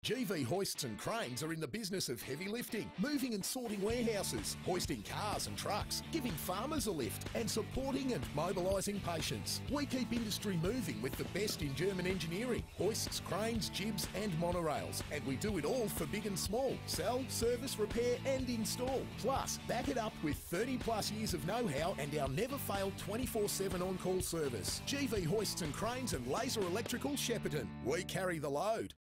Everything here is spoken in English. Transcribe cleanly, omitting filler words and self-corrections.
GV Hoists and Cranes are in the business of heavy lifting, moving and sorting warehouses, hoisting cars and trucks, giving farmers a lift and supporting and mobilising patients. We keep industry moving with the best in German engineering, hoists, cranes, jibs and monorails. And we do it all for big and small. Sell, service, repair and install. Plus, back it up with 30 plus years of know-how and our never fail 24/7 on-call service. GV Hoists and Cranes and Laser Electrical Shepparton. We carry the load.